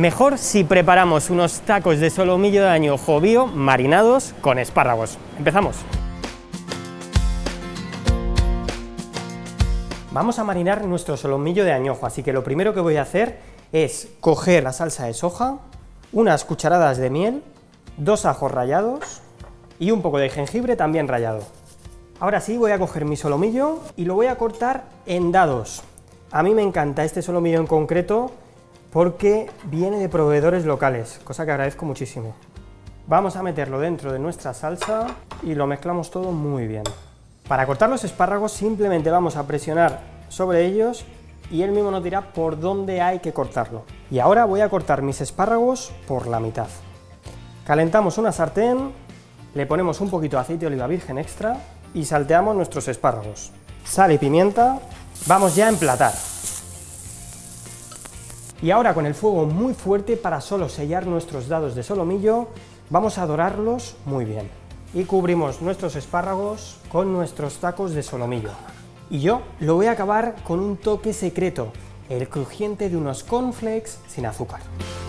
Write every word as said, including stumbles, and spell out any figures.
Mejor si preparamos unos tacos de solomillo de añojo bio marinados con espárragos. ¡Empezamos! Vamos a marinar nuestro solomillo de añojo, así que lo primero que voy a hacer es coger la salsa de soja, unas cucharadas de miel, dos ajos rallados y un poco de jengibre también rallado. Ahora sí voy a coger mi solomillo y lo voy a cortar en dados. A mí me encanta este solomillo en concreto porque viene de proveedores locales, cosa que agradezco muchísimo. Vamos a meterlo dentro de nuestra salsa y lo mezclamos todo muy bien. Para cortar los espárragos simplemente vamos a presionar sobre ellos y él mismo nos dirá por dónde hay que cortarlo. Y ahora voy a cortar mis espárragos por la mitad. Calentamos una sartén, le ponemos un poquito de aceite de oliva virgen extra y salteamos nuestros espárragos. Sal y pimienta, vamos ya a emplatar. Y ahora con el fuego muy fuerte para solo sellar nuestros dados de solomillo, vamos a dorarlos muy bien. Y cubrimos nuestros espárragos con nuestros tacos de solomillo. Y yo lo voy a acabar con un toque secreto, el crujiente de unos cornflakes sin azúcar.